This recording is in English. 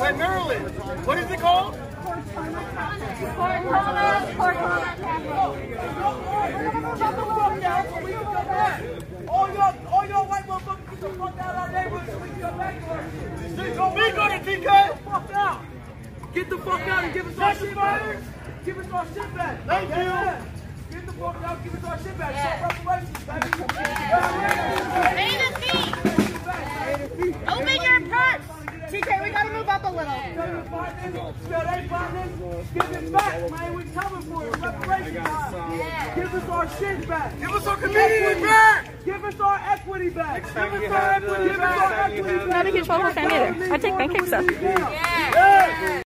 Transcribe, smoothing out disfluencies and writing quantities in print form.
Wait, Maryland. What is it called? All y'all white motherfuckers get the fuck out of our neighborhood so we can come back to us. Speak on it, TK. Get the fuck out. Get the fuck out and give us our shit back. Give us our shit back. Thank you. Get the fuck out, give us our shit back. Show reparations, baby. Pay the fee. Open your purse. TK, we gotta move up a little. Give it back, man. We coming for it. Reparations time. Give us our shit back. Give us our community back. Give us our equity back. Give us our equity back. Not a huge level fan either. I take pancakes though. Yeah.